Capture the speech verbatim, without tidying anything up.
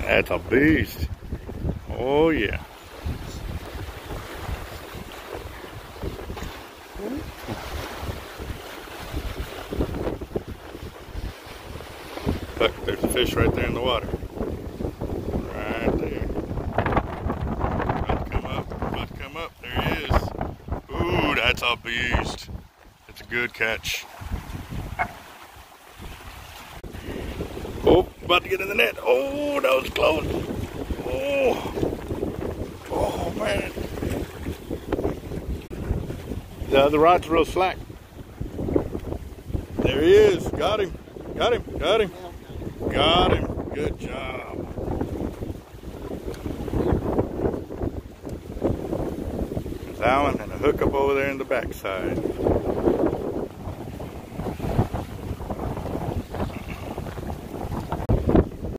That's a beast. Oh yeah. Look, there's a fish right there in the water. Right there. About to come up, about to come up. There he is. Ooh, that's a beast. That's a good catch. Oh, about to get in the net. Oh, that was close. Oh, oh man. The, the rod's real slack. There he is. Got him. Got him. Got him. Got him. Good job. There's that one and a hook up over there in the backside.